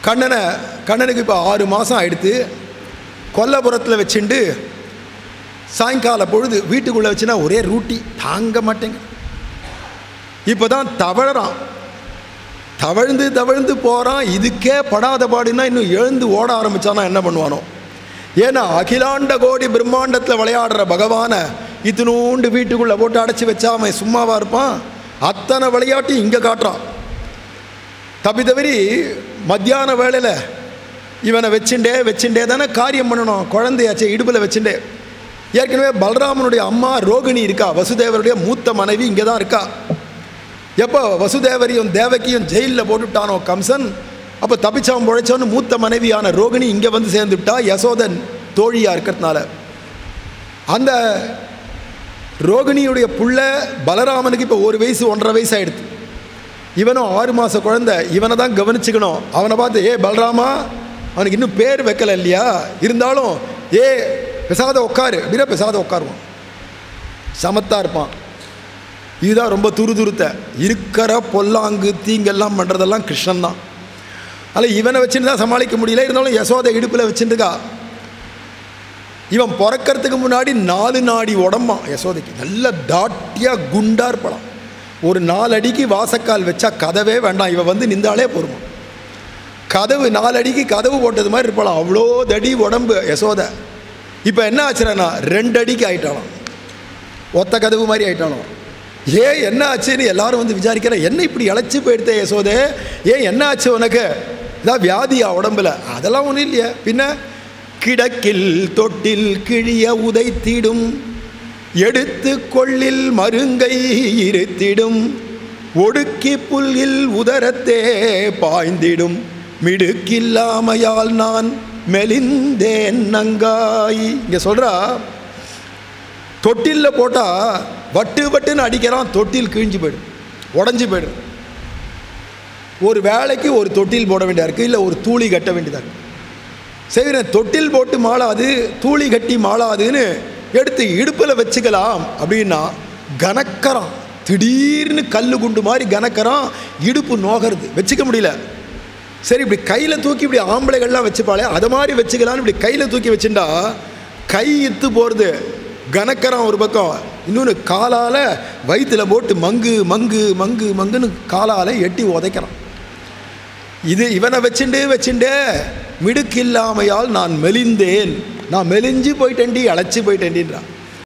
கண்ணனுக்கு இப்போ 6 மாதம் ஆயிடுத்து. கொல்லபுரத்தில் வச்சுண்டு சாயங்கால பொழுது வீட்டுக்குள்ளே வச்சுன்னா ஒரே ரூட்டி தாங்க மாட்டேங்க. இப்போ தான் தவழறான், தவழ்ந்து போகிறான். இதுக்கே படாத பாடுன்னா இன்னும் எழுந்து ஓட ஆரம்பித்தானா என்ன பண்ணுவானோ? ஏன்னா அகிலாண்ட கோடி பிரம்மாண்டத்தில் விளையாடுற பகவானை இத்தினூண்டு வீட்டுக்குள்ளே போட்டு அடைச்சி வச்சா அவன் சும்மாவாக இருப்பான்? அத்தனை விளையாட்டு இங்கே காட்டுறான். தப்பி மத்தியான வேளையில் இவனை வச்சுட்டே தானே காரியம் பண்ணணும். குழந்தையாச்சே இடுப்பில் வச்சுட்டே. ஏற்கனவே பலராமனுடைய அம்மா ரோகிணி இருக்கா, வசுதேவருடைய மூத்த மனைவி இங்கே தான் இருக்கா. எப்போ வசுதேவரையும் தேவகியும் ஜெயிலில் போட்டுவிட்டானோ கம்சன், அப்போ தப்பிச்சவன் பொழைச்சவனு மூத்த மனைவியான ரோகிணி இங்கே வந்து சேர்ந்துவிட்டா யசோதன் தோழியாக இருக்கிறதுனால. அந்த ரோகிணியுடைய புள்ள பலராமனுக்கு இப்போ 1 வயசு 1.5 வயசு ஆகிடுது. இவனும் 6 மாத குழந்தை. இவனை தான் கவனிச்சுக்கணும். அவனை பார்த்து பலராமா, அவனுக்கு இன்னும் பேர் வைக்கல இல்லையா, இருந்தாலும் பெசாத உட்காரு அப்படின்னா பெசாத உட்காருவான், சமத்தா இருப்பான். இதுதான் ரொம்ப துருதுருத்த இருக்கிற பொல்லாங்கு தீங்கெல்லாம் பண்ணுறதெல்லாம் கிருஷ்ணன் தான். அதில் இவனை வச்சுட்டு தான் சமாளிக்க முடியல. இருந்தாலும் யசோதை இடுப்பில் வச்சுட்டுருக்கா. இவன் பிறக்கிறதுக்கு முன்னாடி 4 நாடி உடம்பான் யசோதைக்கு. நல்ல தாட்டியாக குண்டா இருப்பலாம். ஒரு 4 அடிக்கு வாசக்கால் வச்சா கதவே வேண்டாம், இவன் வந்து நின்றாலே போருமா. கதவு 4 அடிக்கு கதவு போட்டது மாதிரி இருப்பாளாம், அவ்வளோ தடி உடம்பு யசோதை. இப்போ என்ன ஆச்சுன்னா 2 அடிக்கு ஆயிட்டாலும், ஒத்த கதவு மாதிரி ஆயிட்டாலும். என்ன ஆச்சுன்னு எல்லாரும் வந்து விசாரிக்கிற, என்ன இப்படி இழைச்சி போயிடுத்தே யசோதே, என்ன ஆச்சு உனக்கு, இதான் வியாதியா உடம்புல? அதெல்லாம் ஒன்றும் இல்லையா. பின்ன கிடக்கில் தொட்டில் கிழிய உதைத்திடும், எடுத்து கொள்ளில் மருங்கை இருத்திடும், ஒடுக்கி புல்லில் உதரத்தே பாய்ந்திடும், மிடுக்கில்லாமையால் நான் மெலிந்தேன் நங்காய். இங்கே சொல்கிறா, தொட்டிலில் போட்டால் வட்டுன்னு அடிக்கிறான், தொட்டில் கிழிஞ்சு போயிடும், உடஞ்சி போயிடும். ஒரு வேலைக்கு ஒரு தொட்டில் போட வேண்டியதாக இருக்குது, இல்லை ஒரு தூளி கட்ட வேண்டியதாக இருக்குது. சரி, தொட்டில் போட்டு மாளாது தூளி கட்டி மாளாதுன்னு எடுத்து இடுப்பில் வச்சுக்கலாம் அப்படின்னா கனக்கறான், திடீர்னு கல் குண்டு மாதிரி கனக்கறான், இடுப்பு நோகிறது, வச்சுக்க முடியல. சரி, இப்படி கையில் தூக்கி இப்படி ஆம்பளைகள்லாம் வச்சுப்பாளே அதை மாதிரி வச்சுக்கலான்னு இப்படி கையில் தூக்கி வச்சுட்டா கை இத்து போகிறது, கனக்கறான் ஒரு பக்கம். இன்னொன்று காலால் வயிற்றில் போட்டு மங்குன்னு காலால் எட்டி உதைக்கிறான். இது இவனை வச்சுட்டு மிடுக்கு இல்லாமையால் நான் மெலிந்தேன், நான் மெலிஞ்சு போயிட்டேன்டி, அழைச்சி போயிட்டேன்டின்றான்.